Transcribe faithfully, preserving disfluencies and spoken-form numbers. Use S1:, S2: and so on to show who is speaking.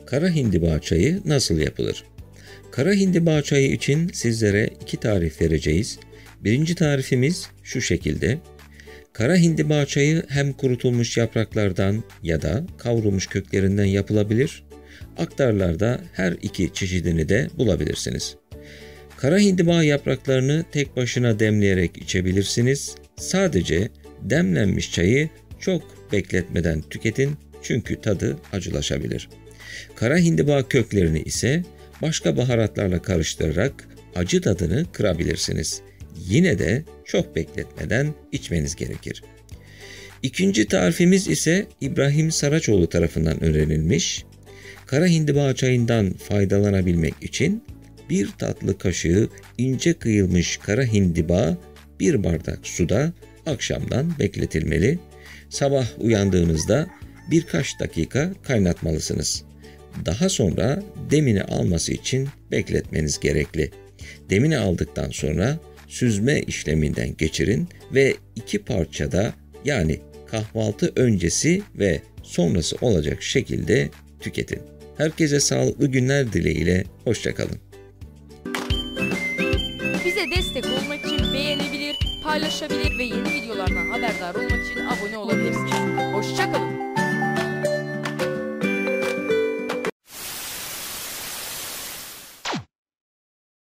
S1: Kara hindiba çayı nasıl yapılır? Kara hindiba çayı için sizlere iki tarif vereceğiz. Birinci tarifimiz şu şekilde. Kara hindiba çayı hem kurutulmuş yapraklardan ya da kavrulmuş köklerinden yapılabilir. Aktarlarda her iki çeşidini de bulabilirsiniz. Kara hindiba yapraklarını tek başına demleyerek içebilirsiniz. Sadece demlenmiş çayı çok bekletmeden tüketin çünkü tadı acılaşabilir. Kara hindiba köklerini ise başka baharatlarla karıştırarak acı tadını kırabilirsiniz. Yine de çok bekletmeden içmeniz gerekir. İkinci tarifimiz ise İbrahim Saraçoğlu tarafından önerilmiş. Kara hindiba çayından faydalanabilmek için bir tatlı kaşığı ince kıyılmış kara hindiba bir bardak suda akşamdan bekletilmeli. Sabah uyandığınızda birkaç dakika kaynatmalısınız. Daha sonra demini alması için bekletmeniz gerekli. Demini aldıktan sonra süzme işleminden geçirin ve iki parçada yani kahvaltı öncesi ve sonrası olacak şekilde tüketin. Herkese sağlıklı günler dileğiyle, hoşça kalın.
S2: Bize destek olmak için beğenebilir, paylaşabilir ve yeni videolardan haberdar olmak için abone olabilirsiniz. Hoşça kalın.